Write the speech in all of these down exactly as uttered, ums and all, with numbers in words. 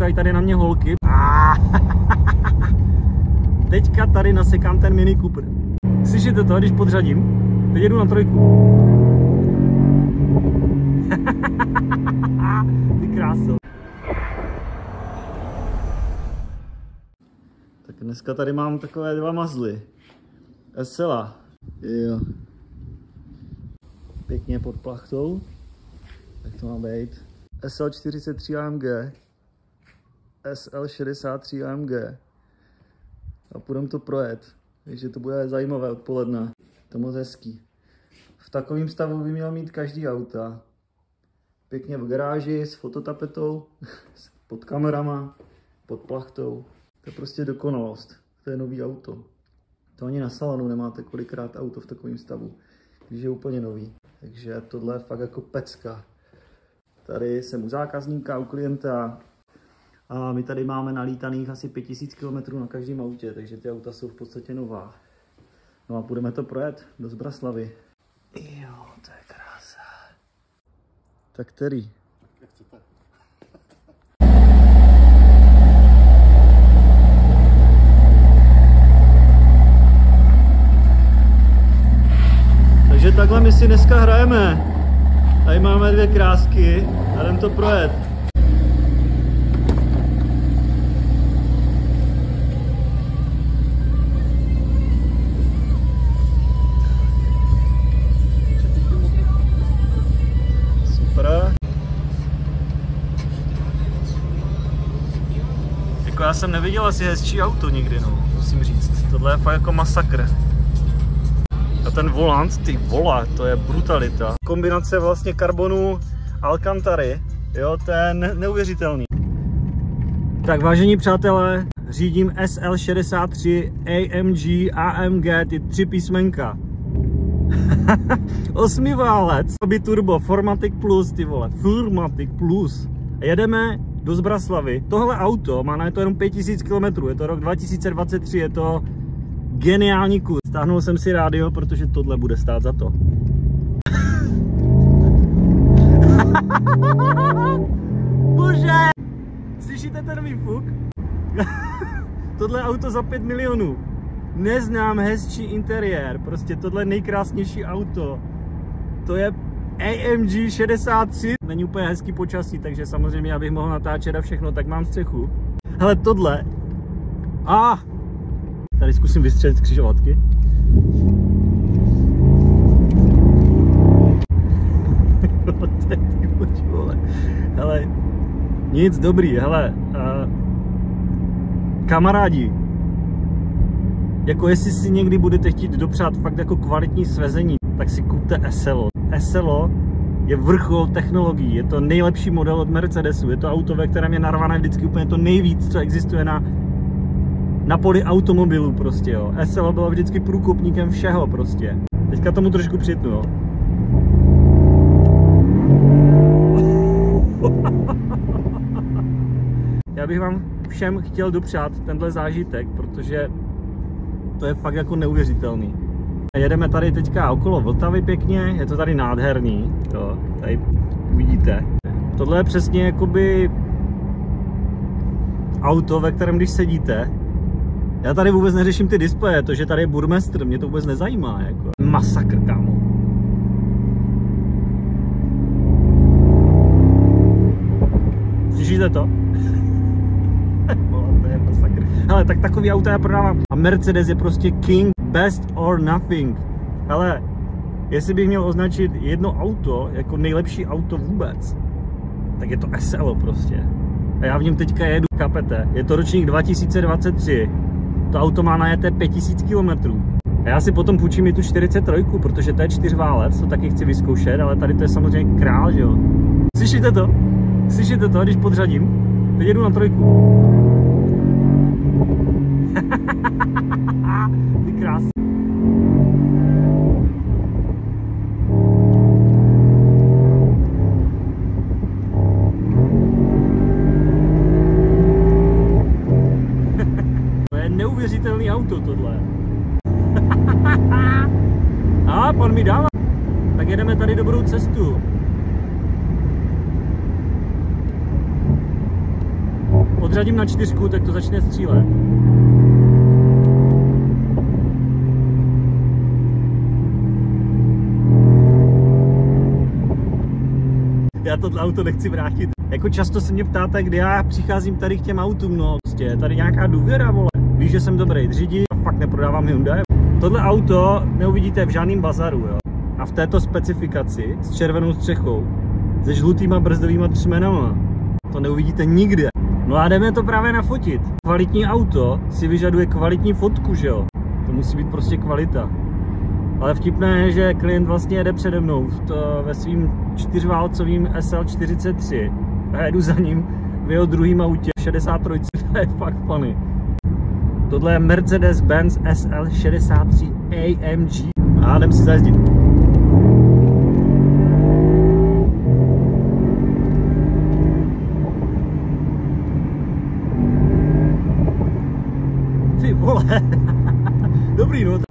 koukají tady na mě holky. Teďka tady nasekám ten Mini Cooper. Slyšíte to, když podřadím? Teď jedu na trojku. Ty kráso. Tak dneska tady mám takové dva mazly. S L A. Jo. Pěkně pod plachtou. Tak to má být. S L čtyřicet tři A M G. S L šedesát tři A M G. A půjdeme to projet. Takže to bude zajímavé odpoledne. To moc hezký. V takovém stavu by měl mít každý auta. Pěkně v garáži s fototapetou, pod kamerama, pod plachtou. To je prostě dokonalost. To je nový auto. To ani na salonu nemáte kolikrát auto v takovém stavu, když je úplně nový. Takže tohle je fakt jako pecka. Tady jsem u zákazníka, u klienta. A my tady máme nalítaných asi pět tisíc kilometrů na každém autě, takže ty auta jsou v podstatě nová. No a půjdeme to projet do Zbraslavy. Jo, to je krása. Tak který? Jak chcete. Takže takhle my si dneska hrajeme. Tady máme dvě krásky a jdem to projet. Jako já jsem neviděl asi hezčí auto nikdy, no, musím říct. Tohle je fakt jako masakr. A ten volant, ty vole, to je brutalita. Kombinace vlastně karbonu Alcantary, jo, to je ne neuvěřitelný. Tak vážení přátelé, řídím S L šedesát tři A M G A M G, ty tři písmenka. Osmiválec, turbo, Formatic Plus, ty vole, Formatic Plus. Jedeme do Zbraslavy. Tohle auto má na to jenom pět tisíc kilometrů, je to rok dva tisíce dvacet tři, je to geniální kus. Stáhnul jsem si rádio, protože tohle bude stát za to. Bože! Slyšíte ten výfuk? Tohle auto za pět milionů. Neznám hezčí interiér, prostě tohle nejkrásnější auto. To je A M G šedesát tři. Není úplně hezký počasí, takže samozřejmě, abych mohl natáčet a všechno, tak mám střechu. Hele, tohle. A ah, tady zkusím vystřelit z křižovatky. Hele, nic dobrý, hele, uh, kamarádi, jako jestli si někdy budete chtít dopřát fakt jako kvalitní svezení, tak si kupte S L. S L je vrchol technologií, je to nejlepší model od Mercedesu, je to auto, ve kterém je narvané vždycky úplně to nejvíc, co existuje na, na poli automobilů prostě, jo. S L bylo vždycky průkopníkem všeho prostě. Teďka tomu trošku přitnu, jo. Já bych vám všem chtěl dopřát tenhle zážitek, protože to je fakt jako neuvěřitelný. Jedeme tady teďka okolo Vltavy pěkně, je to tady nádherný, jo, tady uvidíte. Tohle je přesně jakoby auto, ve kterém když sedíte, já tady vůbec neřeším ty displeje, to, že tady je burmistr, mě to vůbec nezajímá, jako masakr, kámo. Slyšíte to? To je masakr. Hele, tak takový auta já prodávám. A Mercedes je prostě king, best or nothing. Hele, jestli bych měl označit jedno auto jako nejlepší auto vůbec, tak je to S L prostě. A já v něm teďka jedu, kapete. Je to ročník dva tisíce dvacet tři. To auto má najeté pět tisíc kilometrů. A já si potom půjčím i tu čtyřicet tři, protože to je čtyřválec, to taky chci vyzkoušet, ale tady to je samozřejmě král, že jo. Slyšíte to? Slyšíte to, když podřadím? Teď jedu na trojku. Ty krás. To je neuvěřitelný auto tohle. A pan mi dává. Tak jedeme tady dobrou cestu. odřadím na čtyřku, tak to začne střílet. Já tohle auto nechci vrátit. Jako často se mě ptáte, kdy já přicházím tady k těm autům, no prostě je tady nějaká důvěra, vole. Víš, že jsem dobrý řidič a fakt neprodávám Hyundai. Tohle auto neuvidíte v žádném bazaru, jo. A v této specifikaci s červenou střechou, se žlutýma brzdovýma třmenama, to neuvidíte nikde. No a jdeme to právě nafotit. Kvalitní auto si vyžaduje kvalitní fotku, že jo. To musí být prostě kvalita. Ale vtipné je, že klient vlastně jede přede mnou to ve svým čtyřválcovým S L čtyřicet tři a já jedu za ním v jeho druhým autě šedesát tři, to je fakt funny. Tohle je Mercedes-Benz S L šedesát tři A M G a jdem si zajezdit. Ty vole, dobrý no.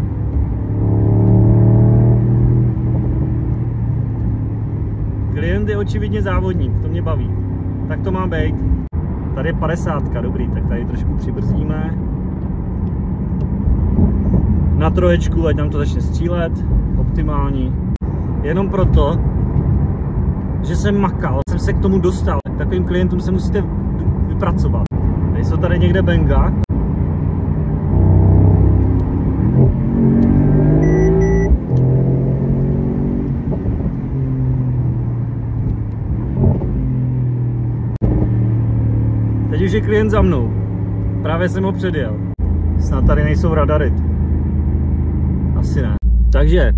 Klient je očividně závodník, to mě baví. Tak to má být. Tady je padesátka, dobrý, tak tady trošku přibrzdíme. Na troječku, ať nám to začne střílet. Optimální. Jenom proto, že jsem makal, jsem se k tomu dostal. Takovým klientům se musíte vypracovat. Tady jsou tady někde benga. Teď už je klient za mnou. Právě jsem ho předjel. Snad tady nejsou radary. Asi ne. Takže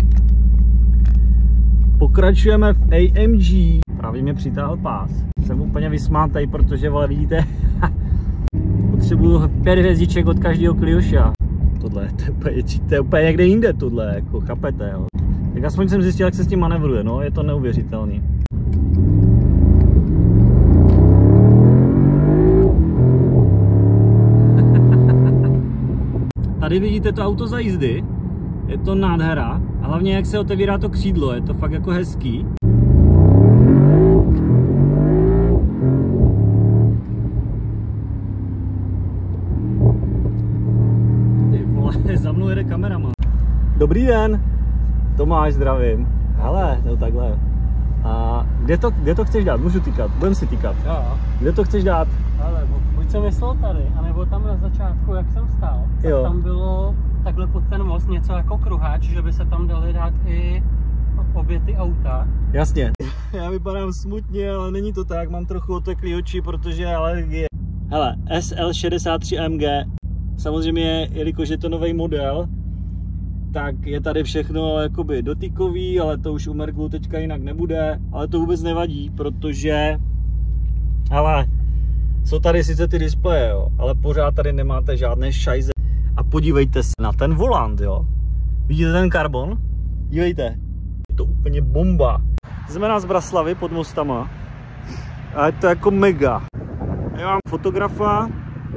pokračujeme v A M G. Právě mě přitáhl pás. Jsem úplně vysmátej, protože vole vidíte, potřebuju pět hvězdiček od každého Cliosha. Tohle to je úplně, to je úplně někde jinde, tohle, jako chápete, jo. Tak aspoň jsem zjistil, jak se s tím manevruje, no, je to neuvěřitelný. Tady vidíte to auto za jízdy, je to nádhera a hlavně jak se otevírá to křídlo, je to fakt jako hezký. Ty vole, za mnou jede kameraman. Dobrý den, Tomáš, zdravím. Hele, no takhle. A kde to, kde to chceš dát? Můžu týkat, budem si týkat. Jo. Kde to chceš dát? Ale buď jsem myslel tady, anebo tam na začátku, jak jsem stál, tak jo. Tam bylo takhle pod ten most něco jako kruháč, že by se tam dali dát i obě ty auta. Jasně. Já vypadám smutně, ale není to tak, mám trochu oteklý oči, protože je alergie. Hele, S L šedesát tři A M G, samozřejmě, jelikož je to nový model, tak je tady všechno jakoby dotykový, ale to už u Merglu teďka jinak nebude, ale to vůbec nevadí, protože hele, jsou tady sice ty displeje, jo, ale pořád tady nemáte žádné šajze. A podívejte se na ten volant, jo. Vidíte ten karbon? Dívejte, je to úplně bomba. Jsme na Zbraslavy pod mostama a je to jako mega. Já mám fotografa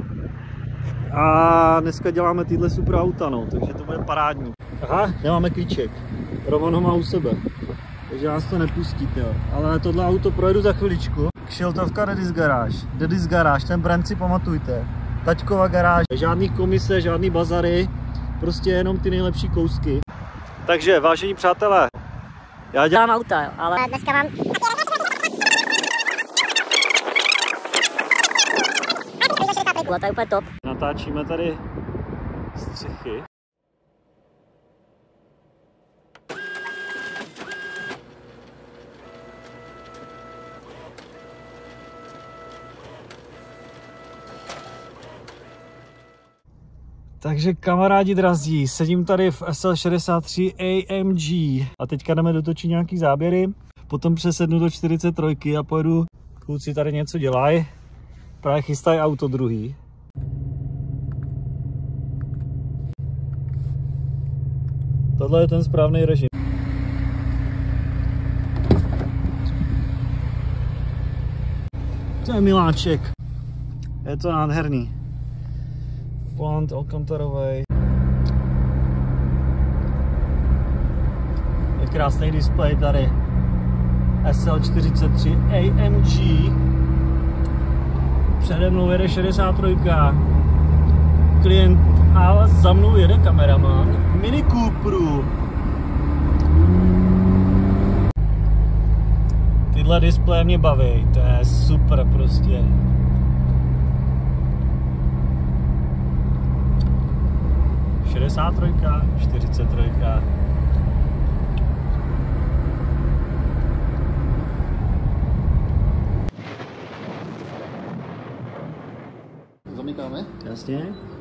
a dneska děláme tyhle super auta, no, takže to bude parádní. Aha, nemáme klíček. Roman ho má u sebe, takže nás to nepustí, jo. Ale tohle auto projedu za chviličku. Kšiltovka Daddy's Garage. Daddy's Garage, ten brand si pamatujte. Taťkova garáž, žádný komise, žádný bazary, prostě jenom ty nejlepší kousky. Takže, vážení přátelé, já dělám auta, jo, ale dneska mám... To je úplně top. Natáčíme tady střechy. Takže kamarádi drazí, sedím tady v S L šedesát tři A M G a teďka jdeme dotočit nějaký záběry, potom přesednu do čtyřicet tři a pojedu, kluci tady něco dělají, právě chystají auto druhý. Tohle je ten správný režim. To je miláček, je to nádherný. Volant alkantarovej. Je krásný displej tady. S L čtyřicet tři A M G. Přede mnou jede šedesát tři. Klient a za mnou jede kameraman v Mini Cooperu. Tyhle displeje mě baví, to je super prostě. šedesát tři, čtyřicet tři. Zamykáme? Jasně.